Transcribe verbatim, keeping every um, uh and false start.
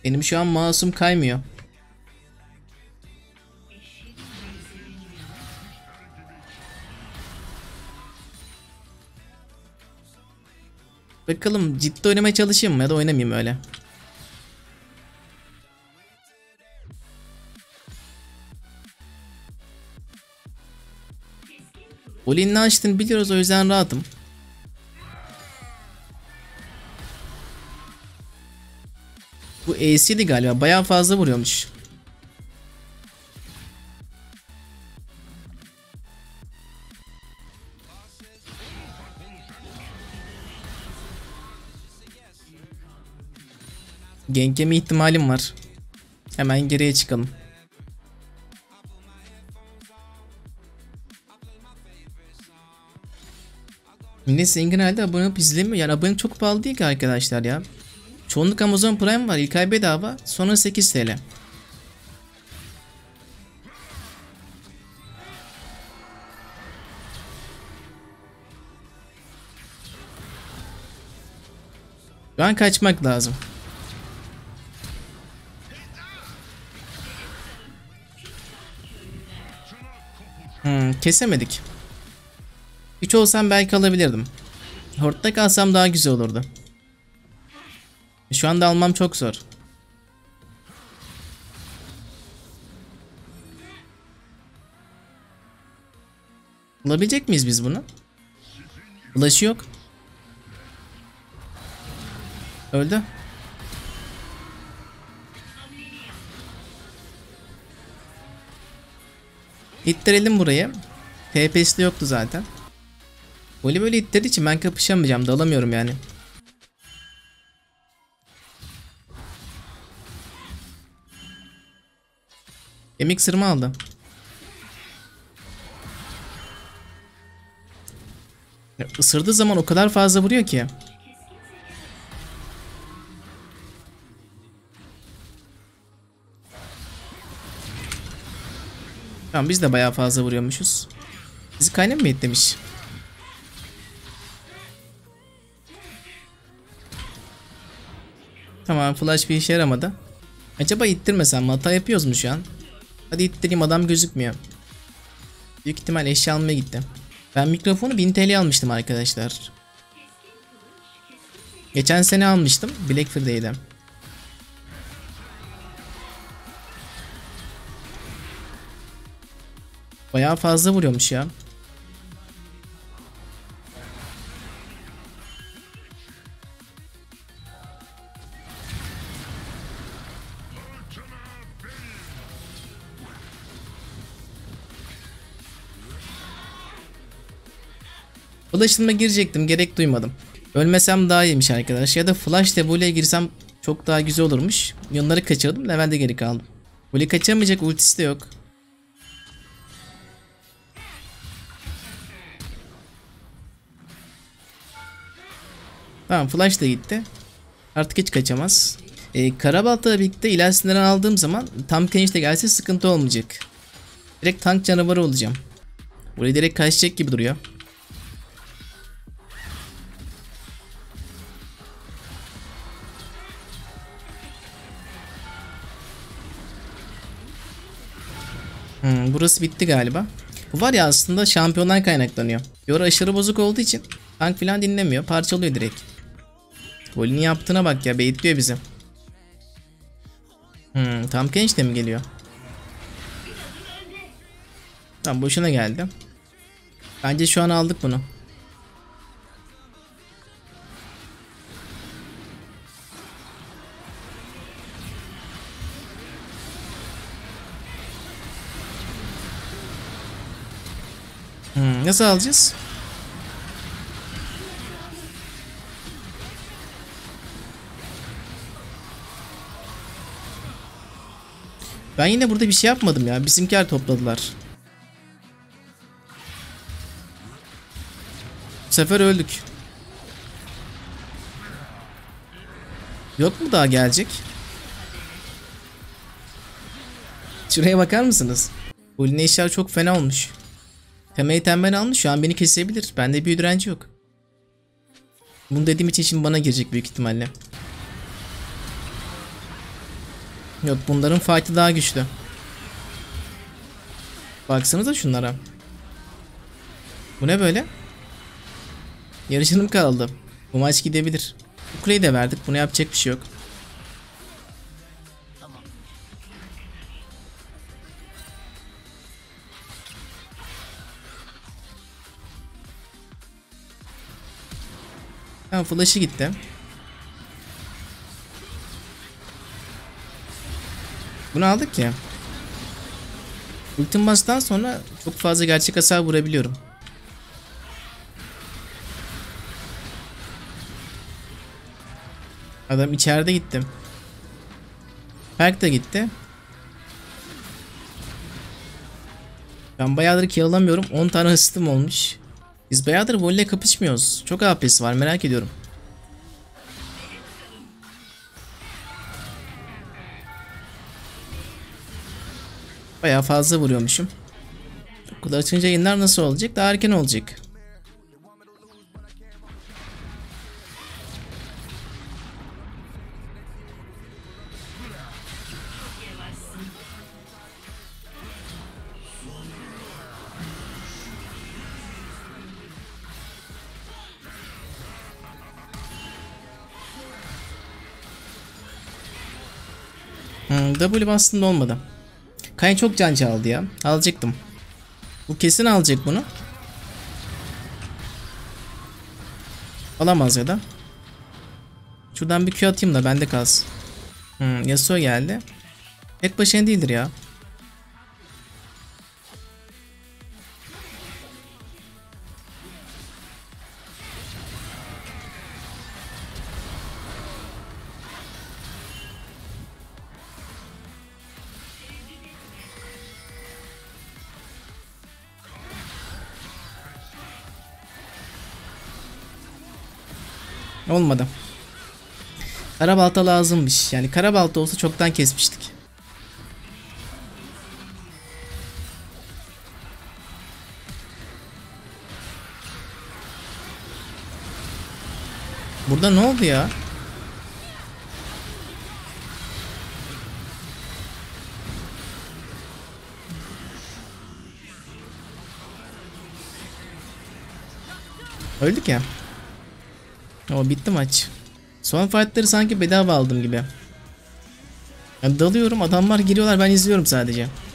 Benim şu an mouse'um kaymıyor. Bakalım ciddi oynamaya çalışayım mı ya da oynamayayım öyle. Oli'nin ne açtığını biliyoruz, o yüzden rahatım. Bu A C'di galiba, bayağı fazla vuruyormuş. Gank yeme ihtimalim var. Hemen geriye çıkalım. Millet senin genelde abone olup izlemiyor. Yani abone çok pahalı değil ki arkadaşlar ya. Çoğunluk Amazon Prime var. İlk ay bedava. Sonra sekiz T L. Şu an kaçmak lazım. Hmm, kesemedik. Üç olsam belki alabilirdim. Hort'ta kalsam daha güzel olurdu. Şu anda almam çok zor. Bulabilecek miyiz biz bunu? Ulaşı yok. Öldü. İttirelim burayı. T P'si de yoktu zaten. Voli böyle ittirdiği için ben kapışamayacağım. Dalamıyorum yani. Kemik sırma aldı. Ya, ısırdığı zaman o kadar fazla vuruyor ki. Tamam, biz de bayağı fazla vuruyormuşuz. Bizi kaynak mı etlemiş? Tamam, flash bir işe yaramadı. Acaba ittirmesem mi? Hata yapıyoruz mu şu an? Hadi ittireyim, adam gözükmüyor. Büyük ihtimal eşya almaya gitti. Ben mikrofonu bin T L almıştım arkadaşlar. Geçen sene almıştım. Black Friday'de. Bayağı fazla vuruyormuş ya. Flash'ıma girecektim, gerek duymadım. Ölmesem daha iyiymiş arkadaş. Ya da Flash Taboo'ya girsem çok daha güzel olurmuş. Yonları kaçırdım, levelde geri kaldım. Voli kaçamayacak, ultisi de yok. Tamam, Flash da gitti. Artık hiç kaçamaz. Ee, Karabalta'la birlikte ilerisinden aldığım zaman tam Kench'te gelse sıkıntı olmayacak. Direkt tank canavarı olacağım. Burayı direkt kaçacak gibi duruyor. Hmm, burası bitti galiba. Bu var ya, aslında şampiyondan kaynaklanıyor. Yor aşırı bozuk olduğu için tank falan dinlemiyor. Parçalıyor direkt. Voli'nin yaptığına bak ya, baitliyor bizi. Hmm, tam Kench de mi geliyor? Tamam, boşuna geldi. Bence şu an aldık bunu. Hmm, nasıl alacağız? Ben yine burada bir şey yapmadım ya. Bizimkiler topladılar. Bu sefer öldük. Yok mu daha gelecek? Şuraya bakar mısınız? Bu işler çok fena olmuş. Temel tembel almış, şu an beni kesebilir. Bende bir direnci yok. Bunu dediğim için şimdi bana girecek büyük ihtimalle. Yok, bunların fight'ı daha güçlü. Baksanıza şunlara. Bu ne böyle? Yarışınım kaldı. Bu maç gidebilir. Bu kuleyi de verdik. Buna yapacak bir şey yok. Tamam, flash'ı gitti. Bunu aldık ya. Ultim bastan sonra çok fazla gerçek hasar vurabiliyorum. Adam içeride gitti. Perk de gitti. Ben bayağıdır kill alamıyorum. on tane hıstım olmuş. Biz bayağıdır volley kapışmıyoruz. Çok A P'si var, merak ediyorum. Bayağı fazla vuruyormuşum. Okul açınca yayınlar nasıl olacak? Daha erken olacak. Hmm, W aslında olmadı. Kaya çok can çaldı ya. Alacaktım. Bu kesin alacak bunu. Alamaz ya da. Şuradan bir Q atayım da bende kalsın. Hmm, Yasuo geldi. Tek başına değildir ya. Olmadı. Karabalta lazımmış. Yani karabalta olsa çoktan kesmiştik. Burada ne oldu ya? Öldük ya. O bitti maç. Son fightları sanki bedava aldım gibi. Yani dalıyorum, adamlar giriyorlar, ben izliyorum sadece.